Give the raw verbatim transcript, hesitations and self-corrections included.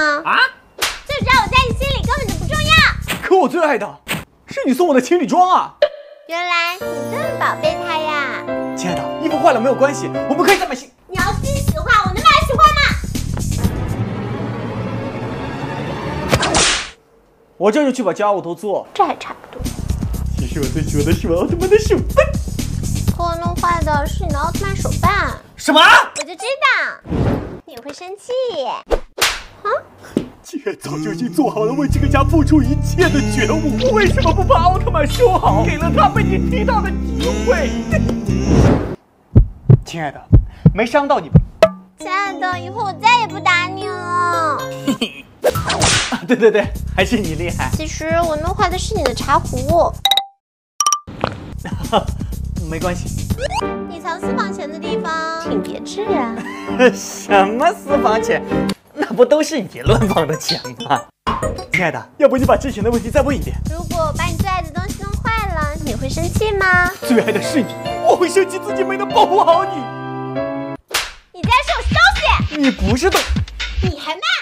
吗？啊？就知道我在你心里根本就不重要。 可我最爱的是你送我的情侣装啊！ 原来你这么宝贝它呀！ 亲爱的，衣服坏了没有关系，我们可以再买新。 你要自己洗的话，我能把它洗坏吗？ 我这就去把家务都做。 这还差不多。 其实我最喜欢的是玩奥特曼的手办。 可我弄坏的是你的奥特曼手办。 什么？ 我就知道你会生气。啊？ 既然早就已经做好了为这个家付出一切的觉悟，为什么不把奥特曼收好，给了他被你踢到的机会？亲爱的，没伤到你吧？ 亲爱的，以后我再也不打你了。 对对对，还是你厉害。 其实我弄坏的是你的茶壶。 没关系。 你藏私房钱的地方挺别致啊。 什么私房钱？那不都是你乱放的钱吗？亲爱的，要不你把之前的问题再问一遍。 如果把你最爱的东西弄坏了，你会生气吗？ 最爱的是你，我会生气自己没能保护好你。 你在说我是东西？ 你不是东， 你还卖